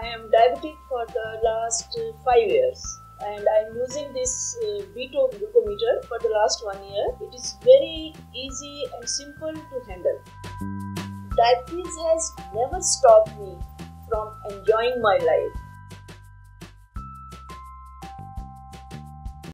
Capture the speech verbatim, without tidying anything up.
I am diabetic for the last uh, five years and I am using this uh, Beto glucometer for the last one year. It is very easy and simple to handle. Diabetes has never stopped me from enjoying my life.